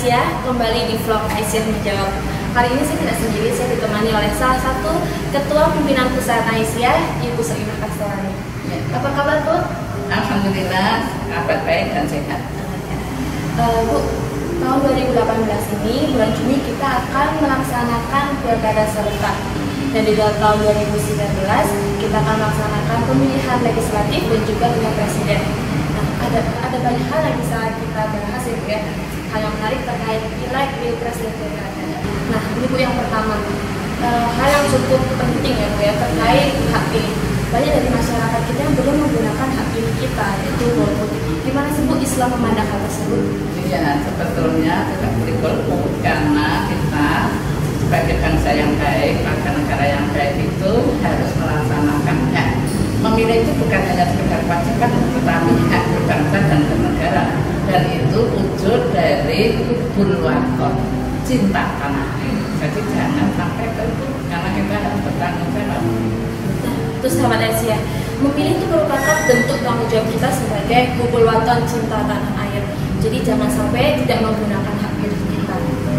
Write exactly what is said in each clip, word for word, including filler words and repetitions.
Aisyah, kembali di vlog Aisyah Menjawab. Kali ini saya tidak sendiri, saya ditemani oleh salah satu ketua pimpinan pusat Aisyah, Ibu Soimah Kastolani. Ya. Apa kabar, Bu? Alhamdulillah, kabar baik dan sehat. Uh, Bu, tahun dua ribu delapan belas ini, bulan Juni kita akan melaksanakan pilkada serentak. Dan di tahun dua ribu sembilan belas kita akan melaksanakan pemilihan legislatif dan juga pemilihan presiden. Nah, ada ada banyak hal yang bisa kita bahas ya, Bu, ya. Hal yang menarik terkait pileg, pilpres dan pilkada. Nah, ini Bu yang pertama, uh, hal yang cukup penting ya, Bu, ya, terkait hak pilih. Banyak dari masyarakat kita yang belum menggunakan hak pilih kita, yaitu golput. Gimana sih, Bu, Islam memandang hal tersebut? Ya, sebetulnya tidak boleh golput karena kita sebagai bangsa yang baik, warga negara yang baik itu harus melaksanakan hak. Memilih itu bukan hanya sekedar kewajiban, tetapi hak berbangsa dan bernegara. Dan itu wujud dari hubul waton, cinta tanah air. Jadi jangan sampai golput karena kita harus bertanggung jawab. Terus sahabat Aisyah, memilih itu merupakan bentuk tanggung jawab kita sebagai hubul waton, cinta tanah air. Jadi jangan sampai tidak menggunakan hak pilih kita.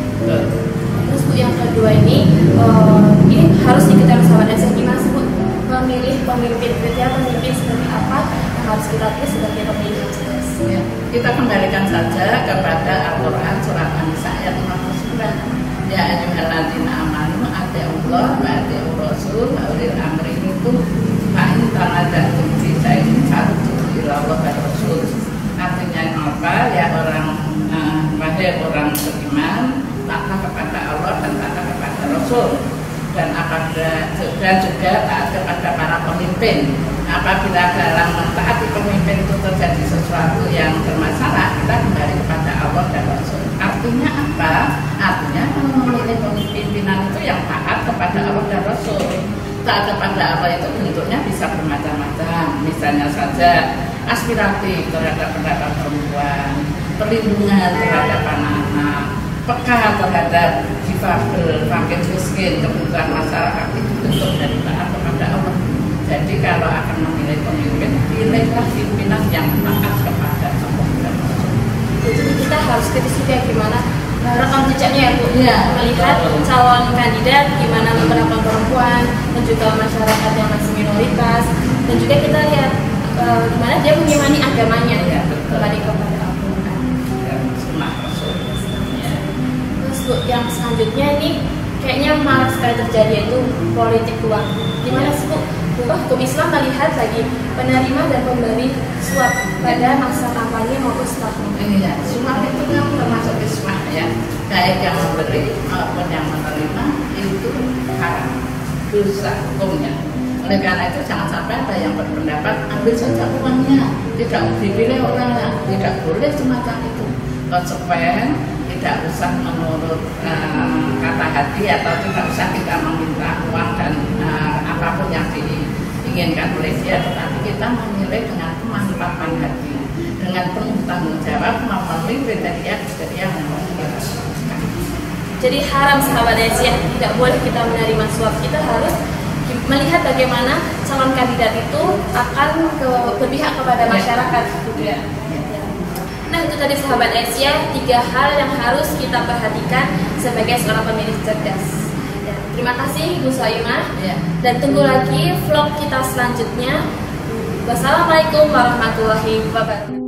Terus Bu, yang kedua ini, uh, ini harus diketahui sahabat Aisyah, gimana sih, Bu, memilih pemimpin, kriteria pemimpin seperti apa yang harus kita pilih sebagai pemimpin yang cerdas. Ya, kita kembalikan saja kepada Al-Quran surat An-Nisa ayat lima puluh sembilan. Ya ayyuhalladzina amanu atiiullah wa atiiur rasul wa ulil amri minkum fa in tanaza'tum fi shay'in farudduhu ila Allah wa rasul. Artinya apa? Ya orang uh, wahai orang beriman, taat kepada Allah dan taat kepada Rasul, dan apabila dan juga taat kepada para pemimpin. Apabila dalam mentaati pemimpin itu terjadi sesuatu yang bermasalah, kita kembali kepada Allah dan Rasul. Artinya apa? Artinya memilih pemimpinan itu yang taat kepada Allah dan Rasul. Taat kepada Allah itu bentuknya bisa bermacam-macam. Misalnya saja aspiratif terhadap pendapat perempuan, perlindungan terhadap anak-anak, peka terhadap difabel, fakir miskin, kebutuhan masyarakat, itu bentuk dari taat kepada Allah. Jadi kalau akan memilih pemimpin, pilihlah pimpinan yang taat kepada Allah dan Rasul. Jadi kita harus kritis juga gimana rekam jejaknya ya, Bu, ya, melihat calon kandidat gimana memperlakukan perempuan dan juga masyarakat yang masih minoritas, dan juga kita lihat uh, gimana dia mengimani agamanya ya, kembali kepada Al-Quran dan sunnah Rasul. Ya. Terus Bu, yang selanjutnya ini kayaknya marak sekali terjadi, yaitu politik uang. Gimana sih, Bu, hukum Islam melihat lagi penerima dan pemberi suap pada masa kampanye maupun setelah kampanye? Iya, suap itu kan termasuk ismah ya, baik yang memberi maupun yang menerima itu haram, dosa hukumnya. Oleh karena itu jangan sampai ada yang berpendapat ambil saja uangnya, tidak dipilih orangnya, tidak boleh semacam itu. Konsekuen, tidak usah menurut uh, kata hati atau tidak usah kita meminta uang dan uh, apapun yang diinginkan oleh dia, tetapi kita memilih dengan kemantapan hati, dengan penuh tanggung jawab, memenuhi kriteria-kriteria yang kita. Jadi haram sahabat Aisyah, tidak boleh kita menerima suap. Kita harus melihat bagaimana calon kandidat itu akan ke, berpihak kepada masyarakat, gitu ya. Nah, itu tadi sahabat Aisyah, tiga hal yang harus kita perhatikan sebagai seorang pemilih cerdas. Ya, terima kasih Ibu Soimah, Ya. dan tunggu lagi vlog kita selanjutnya. Wassalamualaikum warahmatullahi wabarakatuh.